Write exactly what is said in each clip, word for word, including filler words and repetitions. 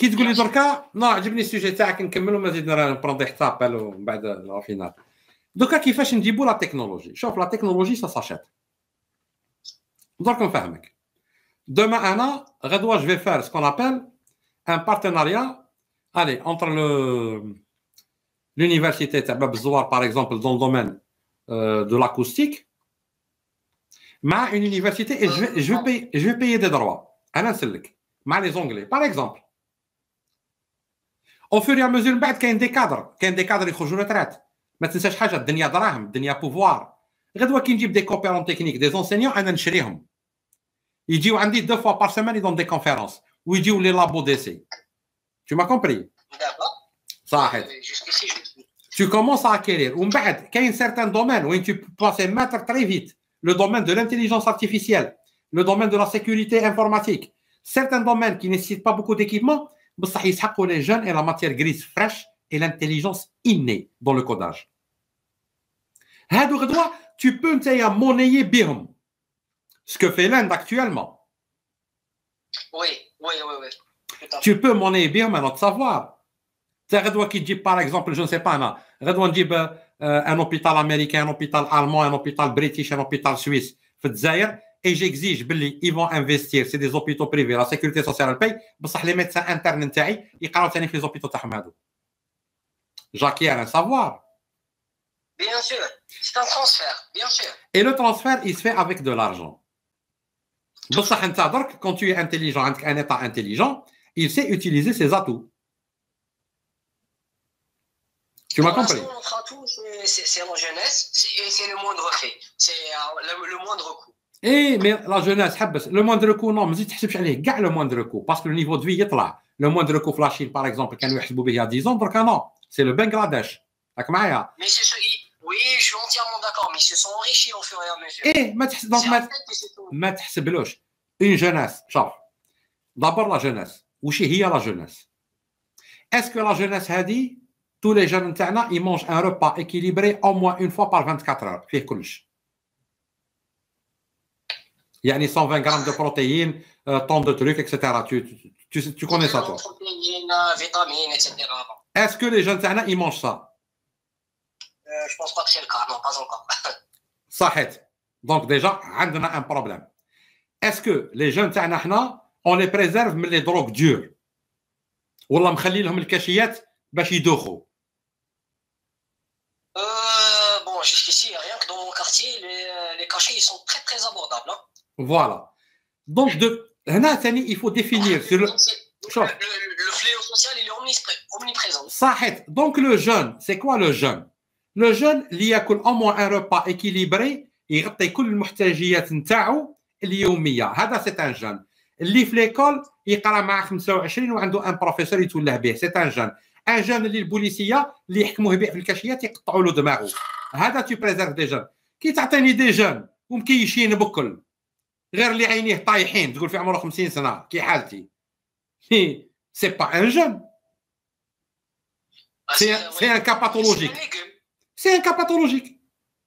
كي تقول لي دركا نو عجبني السوجي تاعك نكملوا ما زيد نبروندي حتى ابل ومن بعد لا فينال. دوكا كيفاش نجيبوا لا تكنولوجي؟ شوف لا تكنولوجي سا ساشيت. درك نفهمك. دوما انا غدوه جو في فار سكون ابل ان بارتناريا allez entre le l'université تاع باب الزوار par exemple dans le domaine euh, de l'acoustique مع une université et je vais je vais payer je vais payer des droits. انا نسلك مع لي زونغلي par exemple. au fur et à mesure من بعد كاين دي كادر كاين دي كادر يخرجوا ريترات. ما تنساش حاجه الدنيا دراهم الدنيا بوفوار. غدوه كي نجيب دي كوبيرون تكنيك دي زونسينيون انا نشريهم يجيو عندي دو فوا بار سيمين يدون دي كونفيرونس ويجيو لي لابو ديسي. Tu m'as compris? D'accord. صحيح. Jusqu'ici, je suis. Tu commences à acquérir. ومن بعد كاين certains domaines où tu peux passer mettre très vite. Le domaine de l'intelligence artificielle, le domaine de la sécurité informatique. Certains domaines qui ne nécessitent pas beaucoup d'équipement, بصح يسحقوا les jeunes et la matière grise fraîche et l'intelligence innée dans le codage. هادو غدوه tu peux نتايا monnayer بهم. Ce que fait l'Inde actuellement. Oui, oui, oui, oui. Tu peux monnayer بهم un autre savoir. Tu غدوه كي تجيب par exemple je ne sais pas انا غدوه نجيب un hôpital américain, un hôpital allemand, un hôpital british, un hôpital suisse في الجزائر et j'exige باللي ils vont investir c'est des hôpitaux privés la sécurité sociale paye بصح les médecins internes نتاعي يقراو ثاني في les hôpitaux تاعهم هادو. j'acquiers un savoir. Bien sûr, c'est un transfert, bien sûr. Et le transfert il se fait avec de l'argent. بصح انت درك quand tu es intelligent عندك un état intelligent il sait utiliser ses atouts. Tu m'as compris? Notre atout, c'est la jeunesse et c'est le moindre fait. C'est le, le moindre coût. ايه مي لا جوناس حبس لو موندر كو نو ما تزيد تحسبش عليه كاع لو موندر كو باسكو لو نيفو دو في يطلع. لو موندر كو في لاشين باغ اكزومبل كانوا يحسبوا به عشرة ans دركا نو سي لو بنغلاديش. راك معايا؟ Mais c'est ce oui, je suis entièrement d'accord, mais ils se sont enrichis au fur et à mesure. ايه ما تحسب دونك ما ما تحسبلوش اون جوناس. شوف دابور لا جوناس واش هي لا جوناس؟ اسكو لا جوناس هادي tous les jeunes نتاعنا ils mangent un repas équilibré au moins une fois par vingt-quatre heures فيه كلش. يعني cent vingt grammes de protéines, euh, tant de trucs, et cetera. Tu, tu, tu, tu connais ça, toi? Protéines, vitamines, et cetera. Est-ce que les jeunes تاعنا ils mangent ça? Euh, je pense pas que c'est le cas, non, pas encore. صحيت. Donc déjà عندنا un problème. Est-ce que les jeunes تاعنا حنا on les préserve من les drogues dures ولا مخلي لهم الكاشيات باش يدوخوا؟ Euh, bon, jusqu'ici, rien que dans mon quartier, les, les cachets, ils sont très très abordables. Hein. Voilà. Donc de هنا ثاني il faut définir sur le le, le, le fléau social il est omniprésent. صحيت. Donc le jeune, c'est quoi le jeune? Le jeune اللي ياكل au moins un repas équilibré يغطي كل المحتاجيات نتاعو اليوميه. هذا سي ان جون. اللي في ليكول يقرا مع خمسة وعشرين وعنده ان بروفيسور يتوله به سي ان جون. ان جون اللي البوليسيه اللي يحكموه به في الكاشيات يقطعوا له دماغه. هذا تو بريزيرف دي جون. كي تعطيني دي جون ومكيشين بكل غير اللي عينيه طايحين تقول في عمره خمسين سنه كي حالتي سي با ان جون. سي سي ان كا باثولوجيك. سي ان كا باثولوجيك.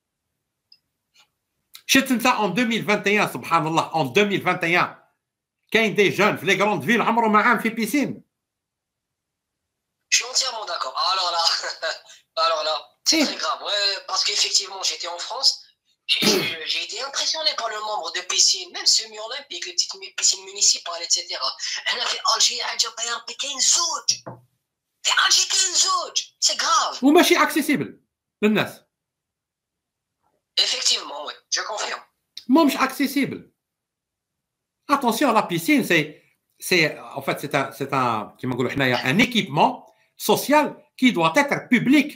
شفت انت ان deux mille vingt et un سبحان الله ان deux mille vingt et un كاين دي جون في لي غروند فيل عمرهم عام في بيسين. Je suis entièrement d'accord. Alors là, alors là, c'est très grave. Ouais, parce qu'effectivement, j'étais en France et j'ai été impressionné par le nombre de piscines, même semi-olympiques, les petites piscines municipales, et cetera. Elle a fait Alger, Alger, كاين زوج. في Alger كاين زوج. C'est grave. وماشي اكسيسيبل للناس. Effectivement, oui, je confirme. Moi, je accessible. Attention, la piscine, c'est, c'est, en fait, c'est un, c'est un, un équipement social qui doit être public.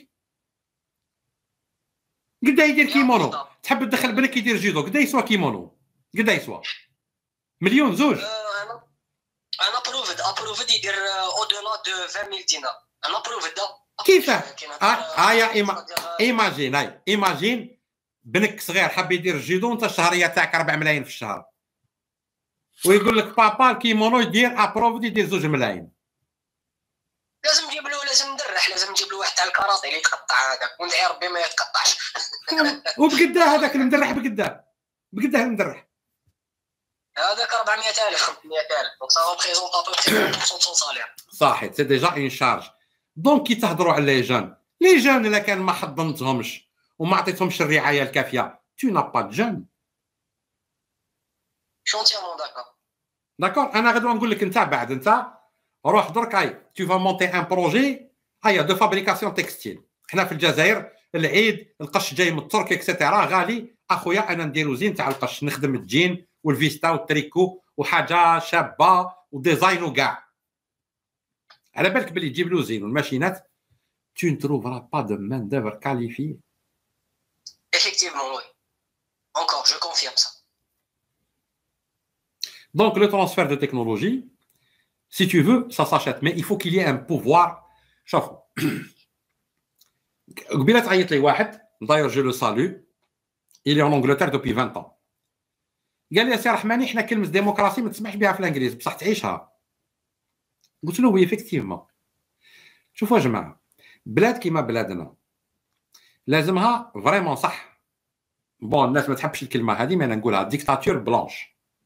قد يدير كيمونو؟ تحب تدخل بنك يدير جودو، قد يسوى كيمونو؟ قد يسوى؟ مليون زوج. انا انا ابروفد ابروفد يدير اودولا دو عشرين مية دينار. انا ابروفد. كيفاه؟ اه يا ايماجين هاي ايماجين بنك صغير حاب يدير الجودو وانت الشهريه تاعك أربعة ملايين في الشهر ويقول لك بابا الكيمونو يدير ابروفد يدير زوج ملايين. لازم نجيب له لازم ندرح لازم نجيب له واحد تاع الكاراتي اللي يتقطع هذاك وندعي ربي ما يتقطعش. وبقداه هذاك المدرح بقداه بقداه المدرح هذاك أربعمية ألف خمسمية ألف دونك سا ريبريزونط ابو بري عشرين بالمية دو سون سالير. صحيح سي ديجا اون شارج. دونك كي تهضروا على لي جون، لي جون الا كان ما حضنتهمش وما عطيتهمش الرعايه الكافيه، تو نا با دو جون. شو انتيرمون داكور. داكور. انا غدوه نقول لك انت بعد، انت روح درك اي تو فا مونتي ان بروجي هيا دو فابريكاسيون تكستيل. حنا في الجزائر العيد القش جاي من الترك اكسيتيرا غالي، اخويا انا نديرو زين تاع القش، نخدم الجين والفيستا والتريكو وحاجه شابه وديزاين وكاع. على بالك بلي تجيب له زين والماشينات tu ne trouveras pas de main d'œuvre qualifiée. Effectivement, oui. Encore, je confirme ça. Donc le transfert de technologie, si tu veux, ça s'achète, mais il faut qu'il y ait un pouvoir. شوف قبيله تعيط لي واحد d'ailleurs je le salue, il est en Angleterre depuis vingt ans. قال لي يا سي رحماني حنا كلمه ديمقراطيه ما تسمعش بها في الانجليز بصح تعيشها. قلت له وي افكتيفمون. شوفوا يا جماعه، بلاد كيما بلادنا لازمها فريمون صح. بون الناس ما تحبش الكلمه هذه ما انا نقولها ديكتاتور بلانش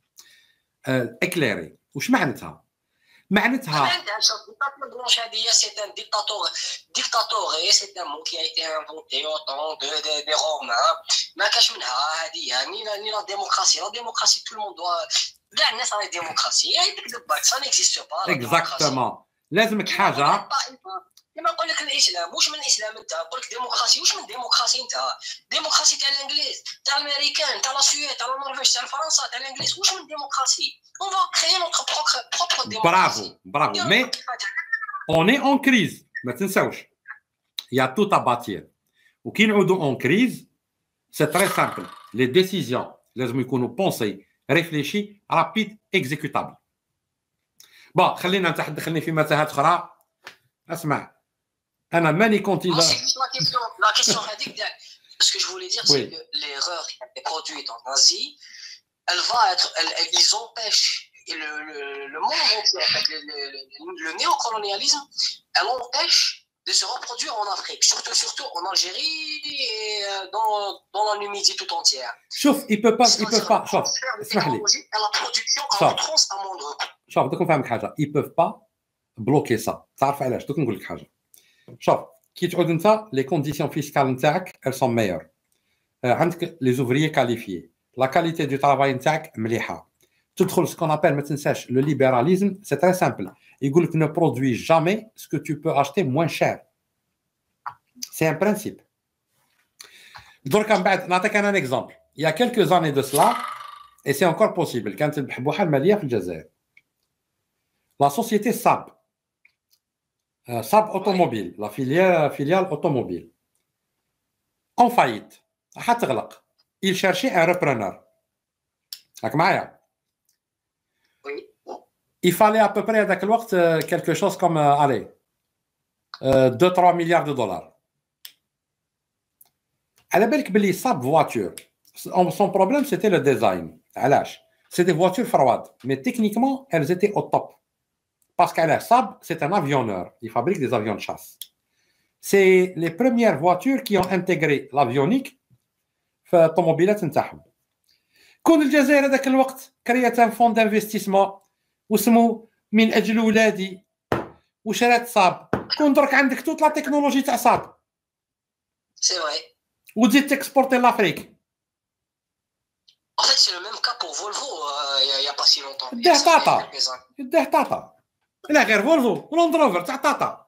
اكليري. واش معناتها؟ معناتها dictateur blanche هذه c'est un dictateur dictateur et c'est un mot qui a été inventé au temps de des Romains. ما كاش منها هذه يعني لا ديمقراطيه. لا ديمقراطيه tout le monde doit كاع الناس راهي ديمقراطيه يكذب باك سا نيكزيست با. اكزاكتومون. لازمك حاجه كما نقول لك الاسلام واش من الاسلام انت؟ نقول لك ديمقراطيه واش من ديمقراطيه انت؟ ديمقراطيه تاع الانجليز تاع الامريكان تاع لا سويد تاع النرويج تاع فرنسا تاع الانجليز واش من ديمقراطيه؟ on va créer notre propre propre démocratie. Bravo, bravo. Mais on est en crise. ما تنساوش. Il y a tout à bâtir. وكي نعودوا en crise, c'est très simple. Les décisions لازم يكونوا pensées, réfléchies, rapides, exécutables. bon خلينا انت تدخلني في متاهات اخرى. اسمع انا ماني كونتي لا لا كيسيون هذيك تاع ce que je voulais dire c'est que l'erreur qui a été produite en Asie elle va être elle, ils empêchent et le, le, le monde entier en fait, le, le, le néocolonialisme elle empêche de se reproduire en Afrique surtout surtout en Algérie et dans dans la Numidie tout entière. شوف il peut pas il peut pas شوف اسمح لي la production en France à moindre. شوف دوك نفهمك حاجه ils peuvent pas بلوكي سا. تعرف علاش؟ دوك نقول لك حاجه. شوف كي تعود انت لي كونديسيون فيسكال نتاعك elles sont meilleures. عندك لي زوفريي كاليفيي، لا كاليتي دو طرافاي نتاعك مليحه. تدخل سكون ابل ما تنساش لو ليبراليزم سي تري سامبل. يقول لك نو برودوي جامي سكو تو بو اشتي موان شير. سي ان برانسيب. درك من بعد نعطيك انا ان اكزومبل. يا كيلكو زاني دو سلا اي سي انكور بوسيبل كانت البحبوحه الماليه في الجزائر. لا سوسيتي ساب ساب اوتوموبيل لا فيليال فيليال اوتوموبيل اون فايت حتغلق. il cherchait un repreneur. راك معايا؟ il fallait à peu près هذاك الوقت quelque chose comme allez deux trois milliards de dollars. على بالك بلي صاب voiture son problème c'était le design. علاش؟ c'est des voitures froides mais techniquement elles étaient au top. Parce qu'à Saab, c'est un avionneur. Il fabrique des avions de chasse. C'est les premières voitures qui ont intégré l'avionique في الطوموبيلات نتاعهم. كون الجزائر هذاك الوقت كريات ان فون دانفستيسمون واسمو من اجل ولادي وشرات صاب. كون درك عندك توت لا تكنولوجي تاع صاب. سي فري. وتزيد تكسبورتي لافريك. En fait, c'est le même cas pour Volvo il y a pas si longtemps. ده طاطا. ده طاطا. لا غير فولفو ولاند روفر تاع طاطا.